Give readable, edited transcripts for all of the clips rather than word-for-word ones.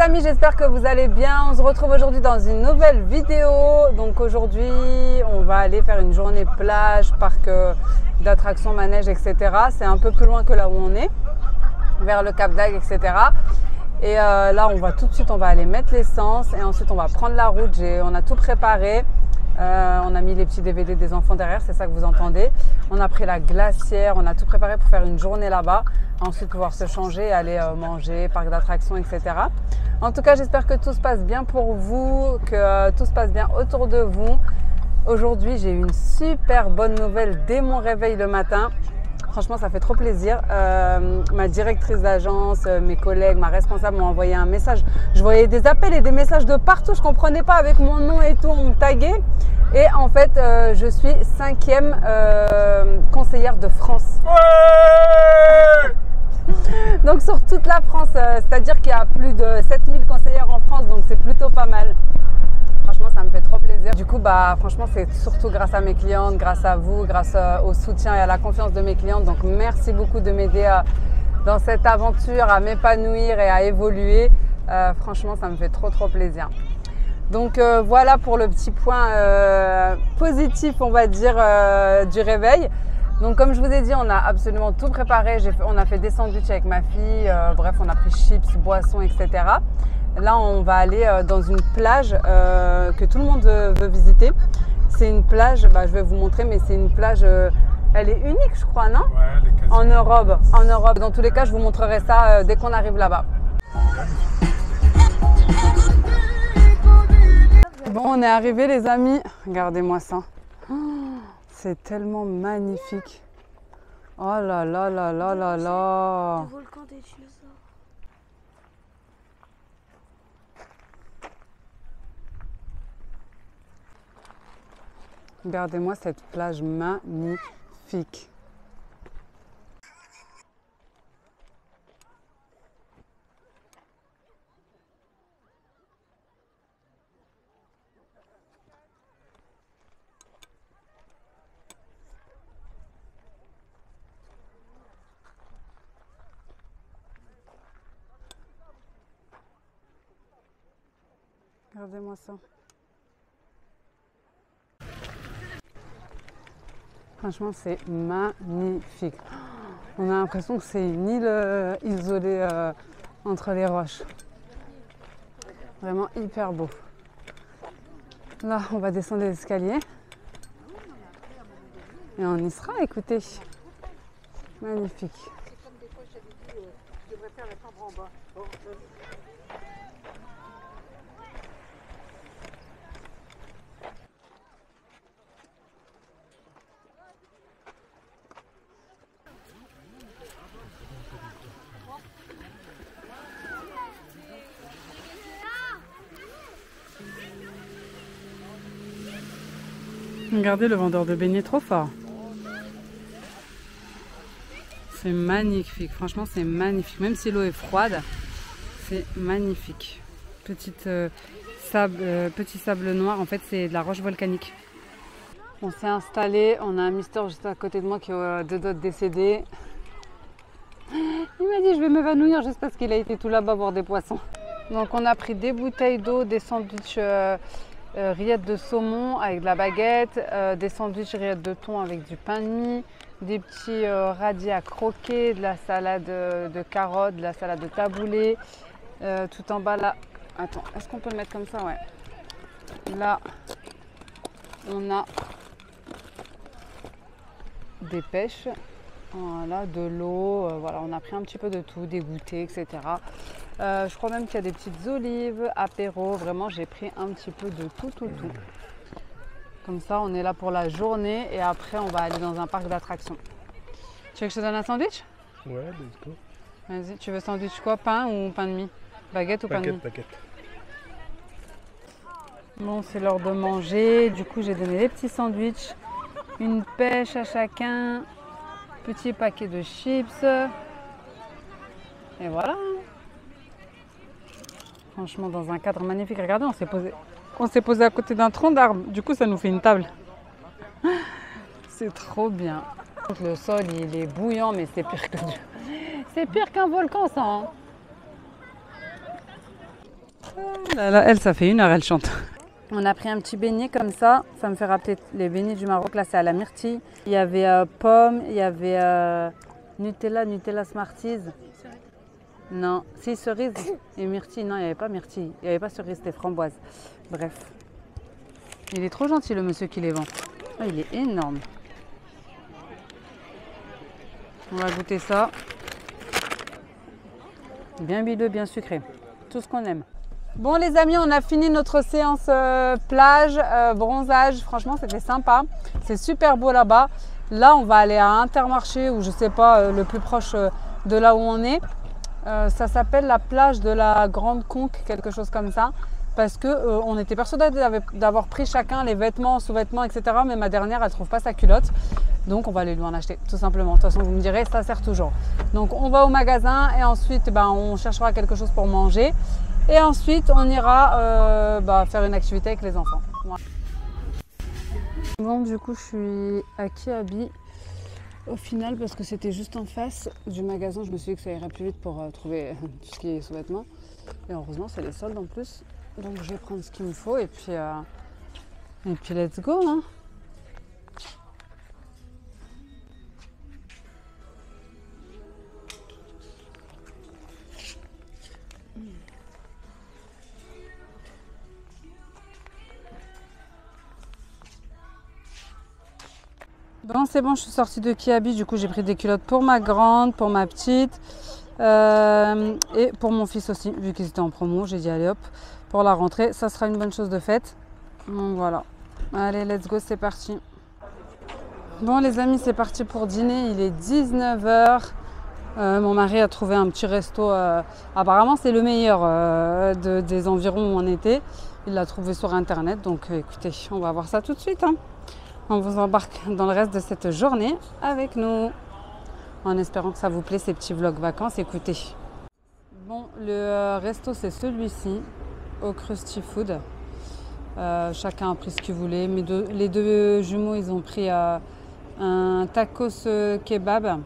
amis, j'espère que vous allez bien. On se retrouve aujourd'hui dans une nouvelle vidéo. Donc aujourd'hui, on va aller faire une journée plage, parc d'attractions, manège, etc. C'est un peu plus loin que là où on est, vers le Cap d'Agde, etc. Et là, on va tout de suite, on va aller mettre l'essence et ensuite on va prendre la route. On a tout préparé. On a mis les petits DVD des enfants derrière, c'est ça que vous entendez. On a pris la glacière, on a tout préparé pour faire une journée là-bas. Ensuite pouvoir se changer, aller manger, parc d'attractions, etc. En tout cas, j'espère que tout se passe bien pour vous, que tout se passe bien autour de vous. Aujourd'hui, j'ai une super bonne nouvelle dès mon réveil le matin. Franchement, ça fait trop plaisir. Ma directrice d'agence, mes collègues, ma responsable m'ont envoyé un message. Je voyais des appels et des messages de partout. Je ne comprenais pas avec mon nom et tout, on me taguait. Et en fait, je suis 5e conseillère de France. Ouais. Donc sur toute la France, c'est-à-dire qu'il y a plus de 7000 conseillères en France, donc c'est plutôt pas mal. Franchement, ça me fait trop plaisir. Du coup, franchement, c'est surtout grâce à mes clientes, grâce à vous, grâce au soutien et à la confiance de mes clientes. Donc, merci beaucoup de m'aider dans cette aventure, à m'épanouir et à évoluer. Franchement, ça me fait trop plaisir. Donc, voilà pour le petit point positif, on va dire, du réveil. Donc, comme je vous ai dit, on a absolument tout préparé. On a fait des sandwichs avec ma fille. Bref, on a pris chips, boissons, etc. Là, on va aller dans une plage que tout le monde veut visiter. C'est une plage, je vais vous montrer, mais c'est une plage, elle est unique, je crois, non? Ouais, elle est quasi en Europe. En Europe. Dans tous les cas, je vous montrerai ça dès qu'on arrive là-bas. Bon, on est arrivé, les amis. Regardez-moi ça. Oh, c'est tellement magnifique. Oh là là là là là là. Le volcan des dinosaures. Regardez-moi cette plage magnifique. Regardez-moi ça. Franchement, c'est magnifique. On a l'impression que c'est une île isolée entre les roches. Vraiment hyper beau. Là, on va descendre les escaliers. Et on y sera, écoutez. Magnifique. Regardez le vendeur de beignets, trop fort. C'est magnifique, franchement c'est magnifique. Même si l'eau est froide, c'est magnifique. Petit sable noir, en fait c'est de la roche volcanique. On s'est installé, on a un mister juste à côté de moi qui a 2 doigts de décédé. Il m'a dit je vais m'évanouir juste parce qu'il a été tout là-bas voir des poissons. Donc on a pris des bouteilles d'eau, des sandwichs rillettes de saumon avec de la baguette, des sandwichs rillettes de thon avec du pain de mie, des petits radis à croquer, de la salade de carottes, de la salade de taboulé. Tout en bas là, attends, est-ce qu'on peut le mettre comme ça? Ouais. Là, on a des pêches, voilà, de l'eau, voilà, on a pris un petit peu de tout, des goûters, etc. Je crois même qu'il y a des petites olives, apéro, vraiment j'ai pris un petit peu de tout. Comme ça, on est là pour la journée et après on va aller dans un parc d'attractions. Tu veux que je te donne un sandwich? Ouais, let's go. Vas-y, tu veux sandwich quoi? Pain ou pain de mie? Baguette ou pain de mie? Baguette. Bon, c'est l'heure de manger. Du coup, j'ai donné des petits sandwichs, une pêche à chacun, petit paquet de chips. Et voilà. Franchement, dans un cadre magnifique. Regardez, on s'est posé à côté d'un tronc d'arbre. Du coup, ça nous fait une table. C'est trop bien. Le sol, il est bouillant, mais c'est pire qu'un volcan, ça. Hein. Là, là, elle, ça fait 1 heure, elle chante. On a pris un petit beignet comme ça me fait rappeler les beignets du Maroc. Là, c'est à la myrtille. Il y avait pomme, il y avait Nutella Smarties. Non, si, cerise et myrtille. Non, il n'y avait pas myrtille. Il n'y avait pas cerise, c'était framboise. Bref. Il est trop gentil, le monsieur qui les vend. Oh, il est énorme. On va goûter ça. Bien bileux, bien sucré. Tout ce qu'on aime. Bon les amis, on a fini notre séance plage, bronzage. Franchement, c'était sympa. C'est super beau là-bas. Là, on va aller à Intermarché ou je sais pas, le plus proche de là où on est. Ça s'appelle la plage de la Grande Conque, quelque chose comme ça. Parce que on était persuadés d'avoir pris chacun les vêtements, sous-vêtements, etc. Mais ma dernière, elle ne trouve pas sa culotte. Donc, on va aller lui en acheter, tout simplement. De toute façon, vous me direz, ça sert toujours. Donc, on va au magasin et ensuite, on cherchera quelque chose pour manger. Et ensuite, on ira faire une activité avec les enfants. Voilà. Bon, du coup, je suis à Kiabi au final parce que c'était juste en face du magasin. Je me suis dit que ça irait plus vite pour trouver tout ce qui est sous-vêtements. Et heureusement, c'est les soldes en plus. Donc, je vais prendre ce qu'il me faut et puis let's go. Hein. Bon, c'est bon, je suis sortie de Kiabi. Du coup, j'ai pris des culottes pour ma grande, pour ma petite et pour mon fils aussi, vu qu'ils étaient en promo. J'ai dit, allez hop, pour la rentrée, ça sera une bonne chose de faite. Donc voilà. Allez, let's go, c'est parti. Bon, les amis, c'est parti pour dîner. Il est 19 h. Mon mari a trouvé un petit resto. Apparemment, c'est le meilleur des environs où on était. Il l'a trouvé sur Internet. Donc, écoutez, on va voir ça tout de suite. Hein. On vous embarque dans le reste de cette journée avec nous, en espérant que ça vous plaît ces petits vlogs vacances. Écoutez. Bon, le resto c'est celui-ci, au Krusty Food. Chacun a pris ce qu'il voulait. Les deux jumeaux, ils ont pris un tacos kebab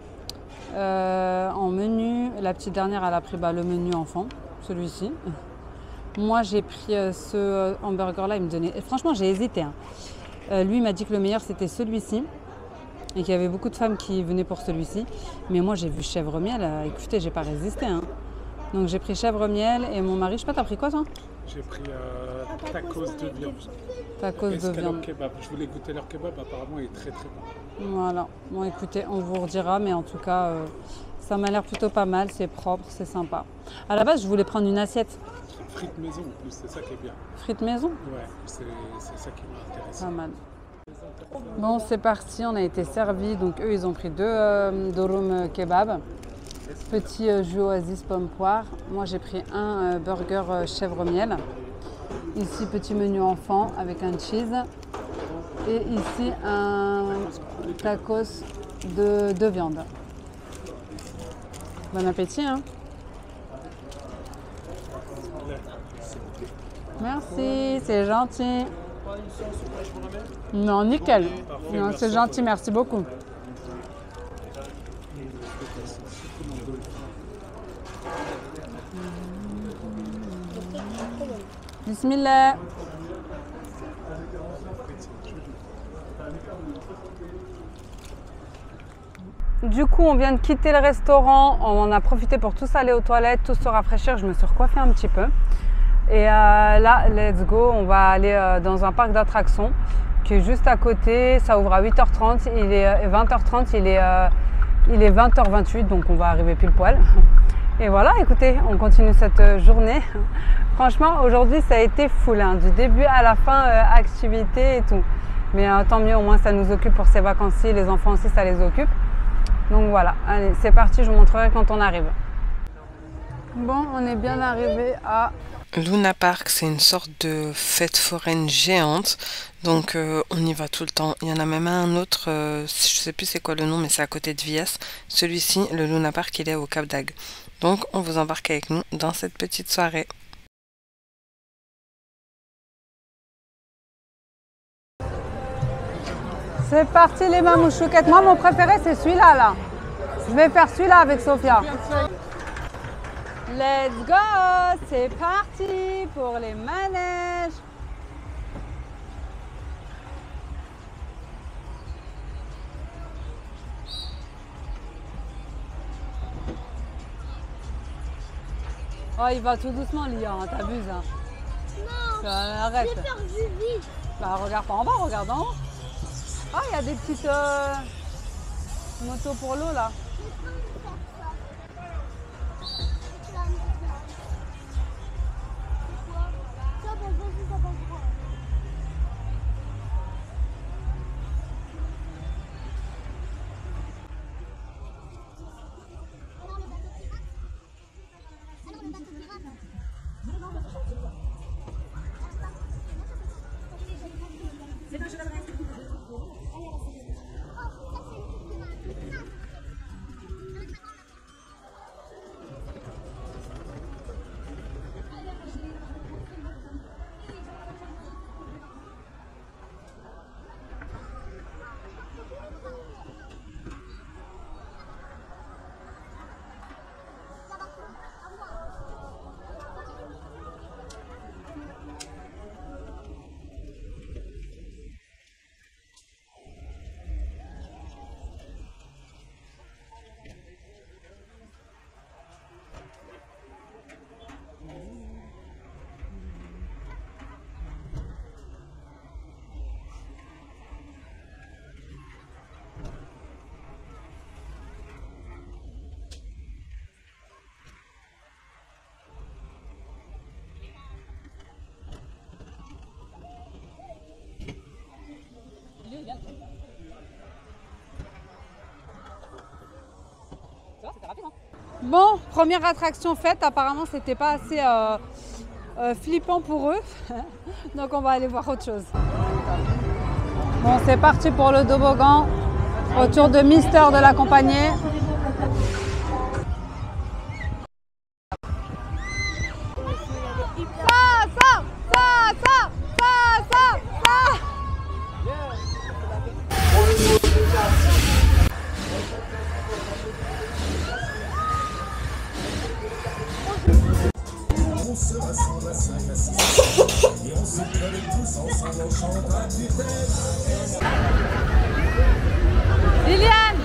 en menu. La petite dernière, elle a pris le menu enfant, celui-ci. Moi, j'ai pris ce hamburger-là. Il me donnait. Et franchement, j'ai hésité. Hein. Lui m'a dit que le meilleur c'était celui-ci et qu'il y avait beaucoup de femmes qui venaient pour celui-ci. Mais moi j'ai vu chèvre miel, écoutez, j'ai pas résisté. Hein. Donc j'ai pris chèvre miel et mon mari, je sais pas, t'as pris quoi toi? J'ai pris tacos de viande. Tacos de viande. Kebab. Je voulais goûter leur kebab, apparemment il est très très bon. Voilà, bon écoutez, on vous redira, mais en tout cas ça m'a l'air plutôt pas mal, c'est propre, c'est sympa. À la base je voulais prendre une assiette. Frites maison en plus, c'est ça qui est bien. Frites maison? Ouais, c'est ça qui m'a intéressé. Pas mal. Bon, c'est parti, on a été servis. Donc eux, ils ont pris deux durum kebab. Petit jus oasis pomme poire. Moi, j'ai pris un burger chèvre miel. Ici, petit menu enfant avec un cheese. Et ici, un tacos de viande. Bon appétit, hein? Merci, c'est gentil. Non, nickel. Non, c'est gentil, merci beaucoup. Bismillah. Du coup, on vient de quitter le restaurant. On a profité pour tous aller aux toilettes, tous se rafraîchir. Je me suis recoiffée un petit peu. Et là, let's go, on va aller dans un parc d'attractions qui est juste à côté. Ça ouvre à 8h30, il est 20h30, il est 20h28, donc on va arriver pile poil. Et voilà, écoutez, on continue cette journée. Franchement, aujourd'hui, ça a été full, hein, du début à la fin, activité et tout. Mais tant mieux, au moins ça nous occupe pour ces vacances-ci, les enfants aussi, ça les occupe. Donc voilà, allez, c'est parti, je vous montrerai quand on arrive. Bon, on est bien arrivé à Luna Park, c'est une sorte de fête foraine géante, donc on y va tout le temps. Il y en a même un autre, je sais plus c'est quoi le nom, mais c'est à côté de Vias. Celui-ci, le Luna Park, il est au Cap d'Agde. Donc on vous embarque avec nous dans cette petite soirée. C'est parti les mamouchouquettes. Moi, mon préféré, c'est celui-là, là. Je vais faire celui-là avec Sophia. Let's go! C'est parti pour les manèges. Oh, il va tout doucement, Lia, hein, t'abuses. Hein. Non, arrête. j'ai perdu vite. Bah, regarde pas en bas, regarde en haut. Ah, il y a des petites motos pour l'eau là. Bon, première attraction faite, apparemment c'était pas assez flippant pour eux, donc on va aller voir autre chose. Bon, c'est parti pour le toboggan, autour de Mister de la compagnie. On se rassemble à 5 à 6 et on se colle tous ensemble, on chante à tue-tête. Liliane!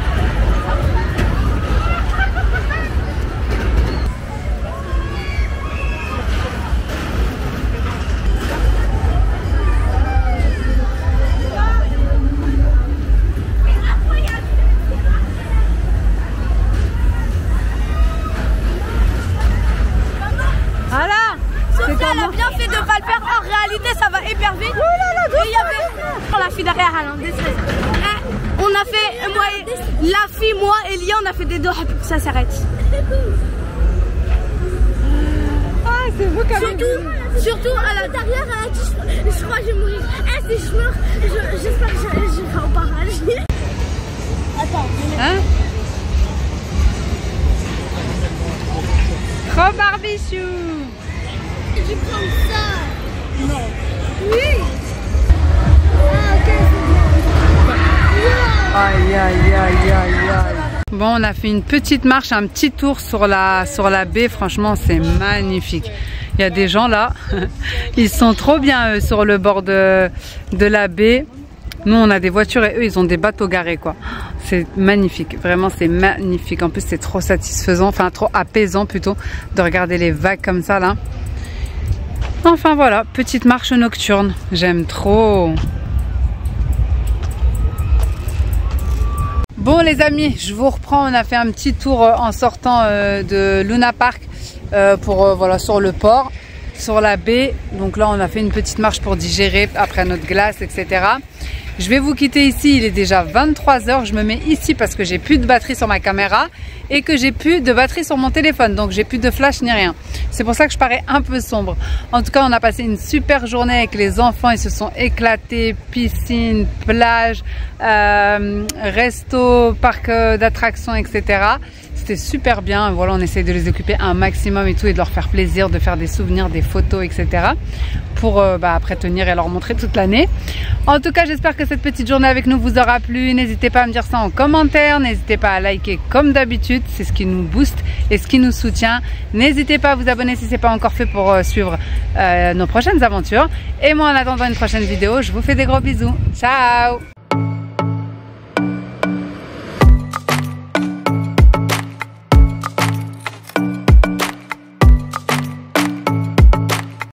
Elle a bien fait de pas le faire, en réalité ça va hyper vite. Et il y avait la fille derrière elle en détresse. On a fait, moi, la fille, moi et Lia, on a fait des doigts pour que ça s'arrête. Ah, c'est vous quand même. Surtout à la derrière, elle a dit, je crois que je vais mourir. Si je meurs, j'espère que je vais en parler. Attends. Hein? Trop barbichou. Je prends ça. Non. Oui. Ah, ok, c'est bon. Aïe, aïe, aïe, aïe, aïe. Bon, on a fait une petite marche, un petit tour sur la baie. Franchement, c'est magnifique. Il y a des gens là. Ils sont trop bien, eux, sur le bord de la baie. Nous, on a des voitures et eux, ils ont des bateaux garés, quoi. C'est magnifique. Vraiment, c'est magnifique. En plus, c'est trop satisfaisant, enfin, trop apaisant plutôt, de regarder les vagues comme ça, là. Enfin voilà, petite marche nocturne, j'aime trop. Bon les amis, je vous reprends, on a fait un petit tour en sortant de Luna Park pour voilà, sur le port, sur la baie. Donc là on a fait une petite marche pour digérer après notre glace, etc. Je vais vous quitter ici, il est déjà 23 h. Je me mets ici parce que j'ai plus de batterie sur ma caméra et que j'ai plus de batterie sur mon téléphone. Donc j'ai plus de flash ni rien. C'est pour ça que je parais un peu sombre. En tout cas, on a passé une super journée avec les enfants. Ils se sont éclatés. Piscine, plage, resto, parc d'attractions, etc. C'était super bien. Voilà, on essaye de les occuper un maximum et tout, et de leur faire plaisir, de faire des souvenirs, des photos, etc. pour après tenir et leur montrer toute l'année. En tout cas, j'espère que cette petite journée avec nous vous aura plu. N'hésitez pas à me dire ça en commentaire. N'hésitez pas à liker comme d'habitude. C'est ce qui nous booste et ce qui nous soutient. N'hésitez pas à vous abonner si ce n'est pas encore fait pour suivre nos prochaines aventures. Et moi, en attendant une prochaine vidéo, je vous fais des gros bisous. Ciao!